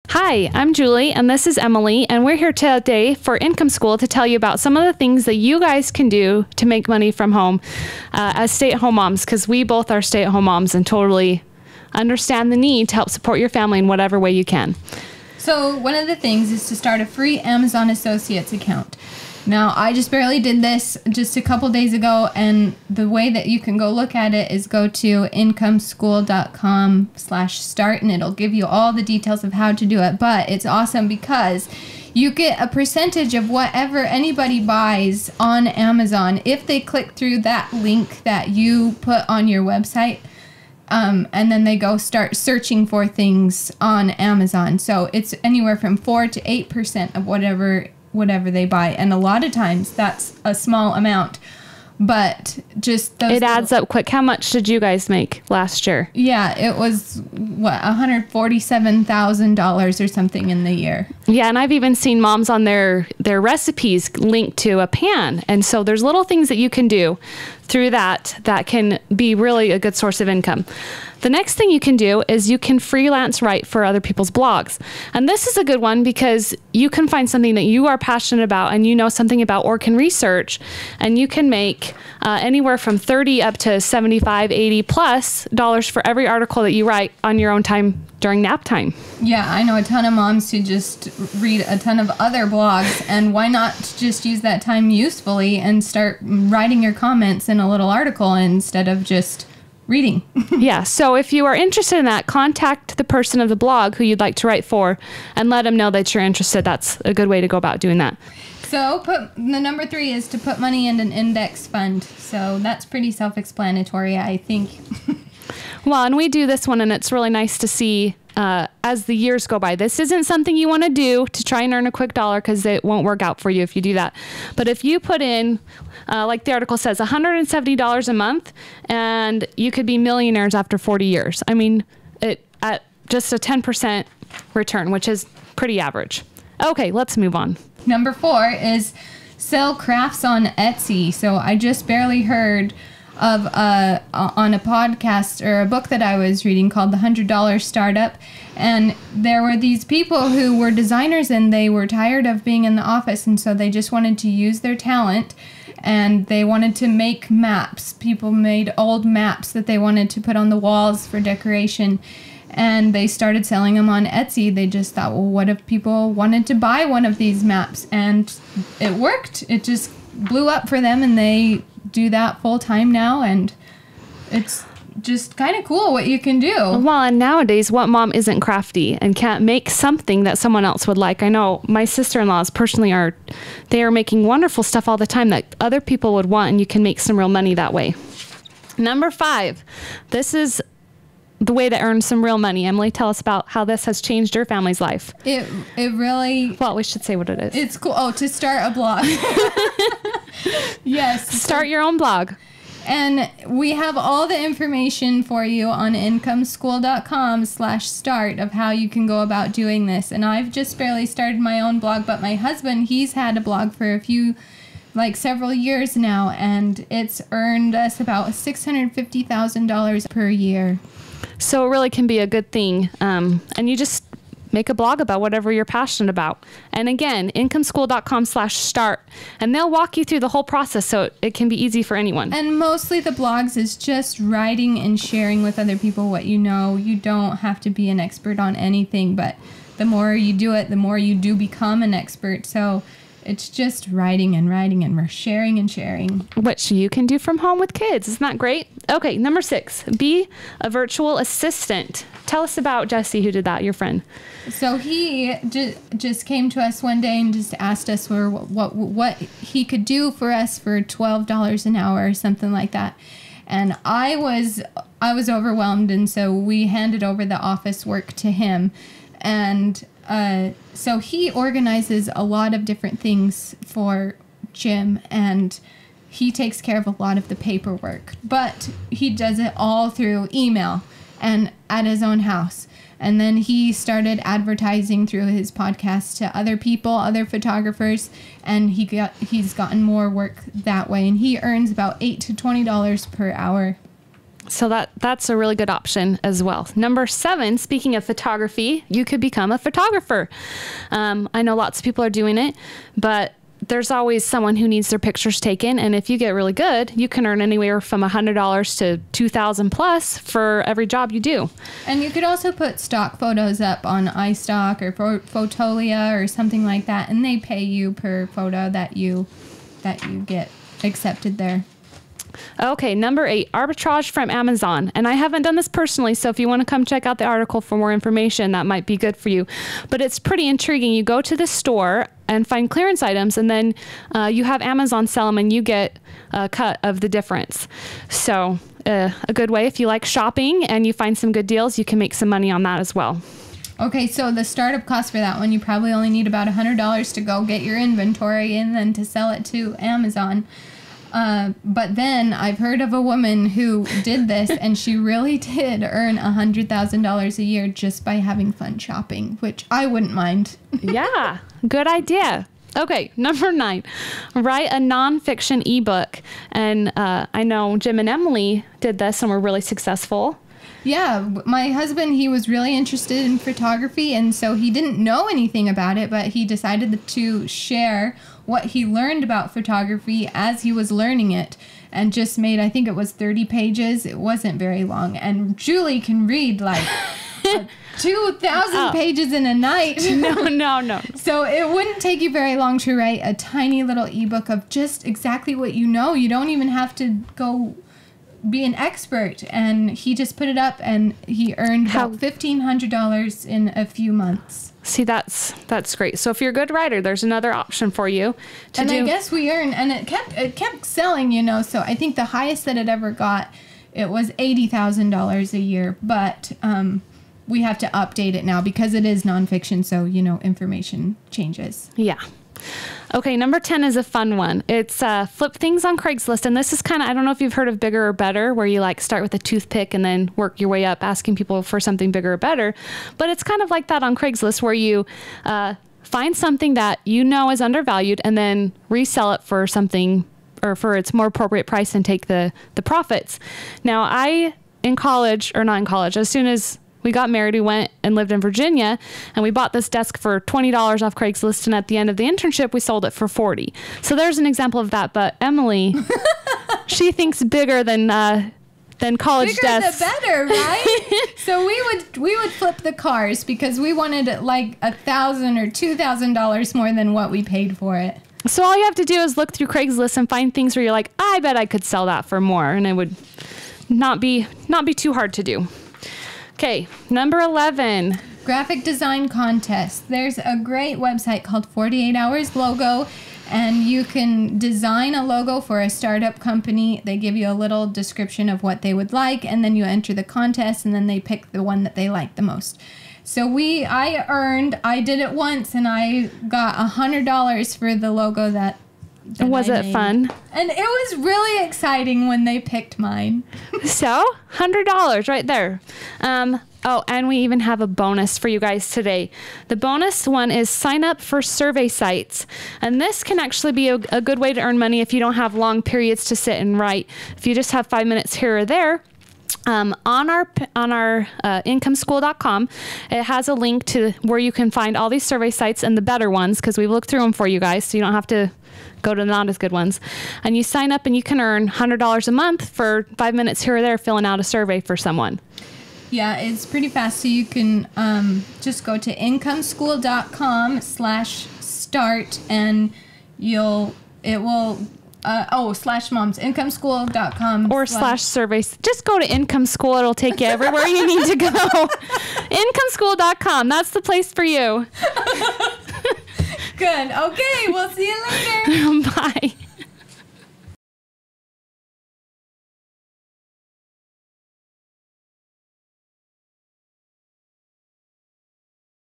Hi, I'm Julie, and this is Emily, and we're here today for Income School to tell you about some of the things that you guys can do to make money from home as stay-at-home moms, because we both are stay-at-home moms and totally understand the need to help support your family in whatever way you can. So one of the things is to start a free Amazon Associates account. Now, I just barely did this just a couple days ago, and the way that you can go look at it is go to incomeschool.com/start, and it'll give you all the details of how to do it. But it's awesome because you get a percentage of whatever anybody buys on Amazon if they click through that link that you put on your website. And then they go start searching for things on Amazon. So it's anywhere from 4 to 8% of whatever they buy, and a lot of times that's a small amount, but just those it adds up quick. How much did you guys make last year? Yeah, it was $147,000 or something in the year. Yeah, and I've even seen moms on their recipes linked to a pan, and so there's little things that you can do through that can be really a good source of income. The next thing you can do is you can freelance write for other people's blogs. And this is a good one because you can find something that you are passionate about and you know something about or can research, and you can make anywhere from 30 up to 75, 80 plus dollars for every article that you write on your own time during nap time. Yeah, I know a ton of moms who just read a ton of other blogs, and why not just use that time usefully and start writing your comments in a little article instead of just reading. Yeah, so if you are interested in that, contact the person of the blog who you'd like to write for and let them know that you're interested. That's a good way to go about doing that. So the number 3 is to put money in an index fund. So that's pretty self-explanatory, I think. Well, and we do this one, and it's really nice to see as the years go by. This isn't something you want to do to try and earn a quick dollar, because it won't work out for you if you do that. But if you put in, like the article says, $170 a month, and you could be millionaires after 40 years. I mean, at just a 10% return, which is pretty average. Okay, let's move on. Number 4 is sell crafts on Etsy. So I just barely heard of on a podcast or a book that I was reading called The $100 Startup, and there were these people who were designers, and they were tired of being in the office, and so they just wanted to use their talent, and they wanted to make maps. People made old maps that they wanted to put on the walls for decoration, and they started selling them on Etsy. They just thought, well, what if people wanted to buy one of these maps? And it worked. It just blew up for them, and they do that full time now, and it's just kind of cool what you can do. Well, and nowadays, what mom isn't crafty and can't make something that someone else would like? I know my sister-in-laws personally are making wonderful stuff all the time that other people would want, and you can make some real money that way. Number 5, this is the way to earn some real money. Emily, tell us about how this has changed your family's life. It really... Well, we should say what it is. It's cool. Oh, to start a blog. Yes. Start your own blog. And we have all the information for you on incomeschool.com/start of how you can go about doing this. And I've just barely started my own blog, but my husband, he's had a blog for several years now, and it's earned us about $650,000 per year. So it really can be a good thing. And you just make a blog about whatever you're passionate about. And again, incomeschool.com/start. And they'll walk you through the whole process, so it can be easy for anyone. And mostly the blogs is just writing and sharing with other people what you know. You don't have to be an expert on anything, but the more you do it, the more you do become an expert. So it's just writing and writing and sharing and sharing. Which you can do from home with kids. Isn't that great? Okay, number 6, be a virtual assistant. Tell us about Jesse, who did that, your friend. So he just came to us one day and just asked us what he could do for us for $12 an hour or something like that. And I was overwhelmed, and so we handed over the office work to him. And so he organizes a lot of different things for Jim, and he takes care of a lot of the paperwork. But he does it all through email and at his own house. And then he started advertising through his podcast to other people, other photographers, and he's gotten more work that way. And he earns about $8 to $20 per hour. So that's a really good option as well. Number 7, speaking of photography, you could become a photographer. I know lots of people are doing it, but there's always someone who needs their pictures taken. And if you get really good, you can earn anywhere from $100 to $2,000 plus for every job you do. And you could also put stock photos up on iStock or Fotolia or something like that, and they pay you per photo that you get accepted there. Okay, number 8, arbitrage from Amazon. And I haven't done this personally, so if you want to come check out the article for more information, that might be good for you. But it's pretty intriguing. You go to the store and find clearance items, and then you have Amazon sell them, and you get a cut of the difference. So a good way, if you like shopping and you find some good deals, you can make some money on that as well. Okay, so the startup cost for that one, you probably only need about $100 to go get your inventory and then to sell it to Amazon. But then I've heard of a woman who did this, and she really did earn $100,000 a year just by having fun shopping, which I wouldn't mind. Yeah, good idea. Okay, number 9, write a nonfiction ebook. And I know Jim and Emily did this and were really successful. Yeah, my husband, he was really interested in photography, and so he didn't know anything about it, but he decided to share what he learned about photography as he was learning it, and just made, I think it was 30 pages. It wasn't very long, and Julie can read like 2,000 pages in a night. No. So it wouldn't take you very long to write a tiny little ebook of just exactly what you know. You don't even have to go be an expert, and he just put it up, and he earned about $1,500 in a few months. See, that's great. So if you're a good writer, there's another option for you to do. I guess we earned, and it kept selling, so I think the highest that it ever got, it was $80,000 a year, but we have to update it now because it is nonfiction, so information changes. Yeah. Okay, number 10 is a fun one. It's flip things on Craigslist. And this is kind of, I don't know if you've heard of Bigger or Better, where you like start with a toothpick and then work your way up asking people for something bigger or better. But it's kind of like that on Craigslist, where you find something that you know is undervalued and then resell it for something, or for its more appropriate price, and take the profits. Now, as soon as we got married, we went and lived in Virginia, and we bought this desk for $20 off Craigslist, and at the end of the internship, we sold it for $40. So there's an example of that. But Emily, she thinks bigger than college desks. Bigger the better, right? So we would flip the cars because we wanted like $1,000 or $2,000 more than what we paid for it. So all you have to do is look through Craigslist and find things where you're like, I bet I could sell that for more, and it would not be too hard to do. Okay, number 11. Graphic design contest. There's a great website called 48 Hours Logo, and you can design a logo for a startup company. They give you a little description of what they would like, and then you enter the contest, and then they pick the one that they like the most. So I did it once, and I got $100 for the logo that was it fun? And it was really exciting when they picked mine. So, $100 right there. Oh, and we even have a bonus for you guys today. The bonus one is sign up for survey sites. And this can actually be a good way to earn money if you don't have long periods to sit and write. If you just have 5 minutes here or there. On our incomeschool.com, it has a link to where you can find all these survey sites and the better ones, because we've looked through them for you guys, so you don't have to go to the not as good ones. And you sign up and you can earn $100 a month for 5 minutes here or there filling out a survey for someone. Yeah, it's pretty fast. So you can just go to incomeschool.com/start, and /moms, incomeschool.com. Or /surveys. Just go to Income School. It'll take you everywhere you need to go. Incomeschool.com. That's the place for you. Good. Okay, we'll see you later. Bye.